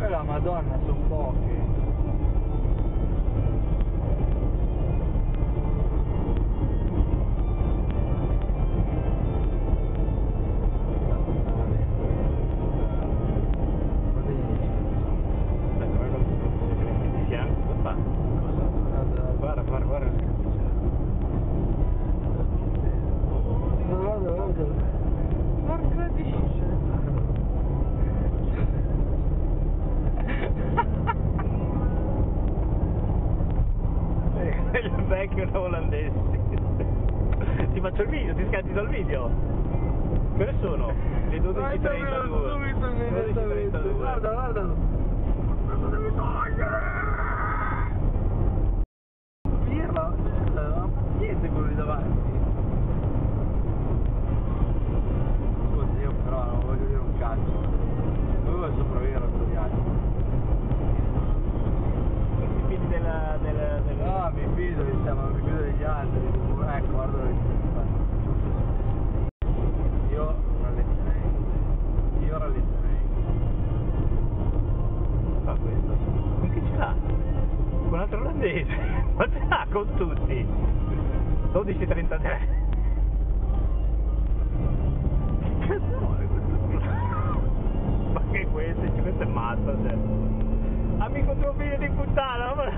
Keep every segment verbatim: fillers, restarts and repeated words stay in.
Quella Madonna sono poche. Guarda, guarda, guarda. Guarda, guarda. Porca di... Il vecchio da olandese. Ti faccio il video, ti scatti dal video. Quelle sono? Le dodici e trentadue. Subito immediatamente. Guarda, guarda. Cosa devi togliere? Pirla? Niente quello lì davanti. Scusa, io però non voglio dire un cazzo. Dove sopravvivere a questo viaggio? Non ti fidi della... della, della... No, mi fido, diciamo, non mi fido degli altri. Ecco, guarda dove si fa. Io rallenterei. Io rallenterei. Fa questo. Con chi ce l'ha? Con un altro olandese. Ma ce l'ha con tutti. dodici e trentatré. Che cazzo vuole questo? Ma che questo? Questo è matto, cioè. Amico tuo figlio di puttana, ma...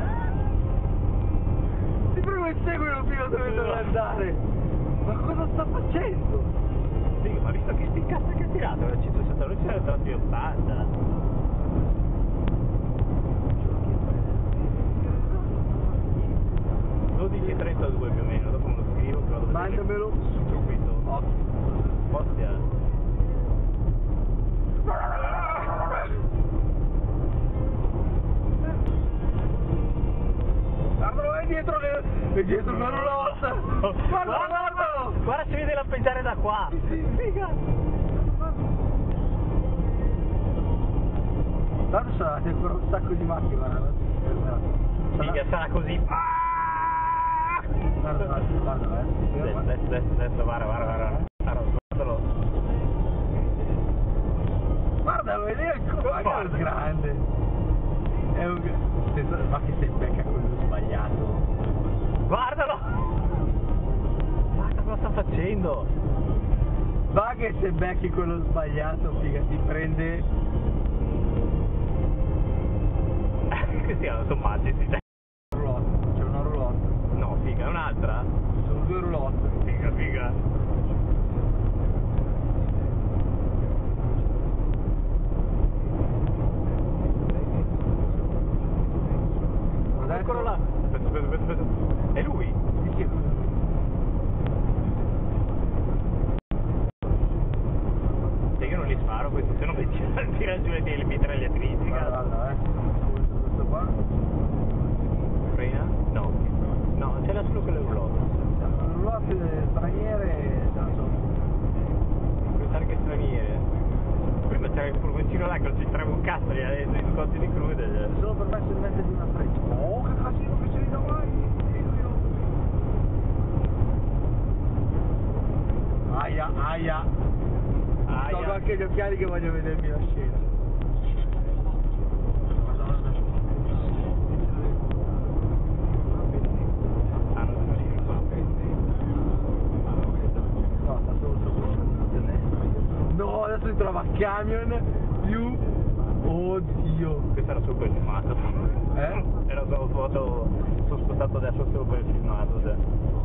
Ti prego insegui un filo dove deve andare. Ma cosa sta facendo? Sì, ma visto che sti cazzo che ha tirato la centosessanta, lui c'era tratti ottanta. dodici e trentadue più o meno, dopo me lo scrivo, però dove... Mandamelo subito. Occhio. Ostia. Guardalo, è dietro, è dietro una roulotte. Guarda, guarda. Guarda, si vede lampeggiare da qua. Figa. Tanto sarà ancora un sacco di macchine, guarda. Figa, sarà così. Guarda, guarda, guarda, eh. Adesso, adesso, adesso, adesso, guarda, guarda, guarda. Guardalo. Guarda, vedi ancora, guarda il grande. È un... Ma che sei becca quello sbagliato. Guardalo. Guarda cosa sta facendo. Va che se becchi quello sbagliato, figa, ti prende... Che siano, sono matti, sì. Roulotte, c'è una roulotte. No, figa, è un'altra? Sono due roulotte. Figa, figa. Eccolo là. Aspetta, aspetta, aspetta, aspetta. È lui? Sì, sì. Se io non li sparo questo, se no mi tira giù le mitragliatrici. Guarda, guarda, eh. Questo qua. Frena? No. No, ce l'ha solo quelle roulotte. Le roulotte straniere, Le targhe straniere. Prima c'era il furgoncino là che non ci trema un cazzo, gli ha detto i scotti di crude. solo permesso di mettergli una freccia. Oh, che casino che c'è lì davanti. Aia, aia. Aia. Tolgo anche gli occhiali che voglio vedermi la scena. Madonna. Ah, non si riesce qua. No, sta solo sopra. No, adesso si trova camion più... Oddio. Questo era solo per il filmato. Eh? Era solo foto, sono spostato adesso solo per il filmato. Cioè.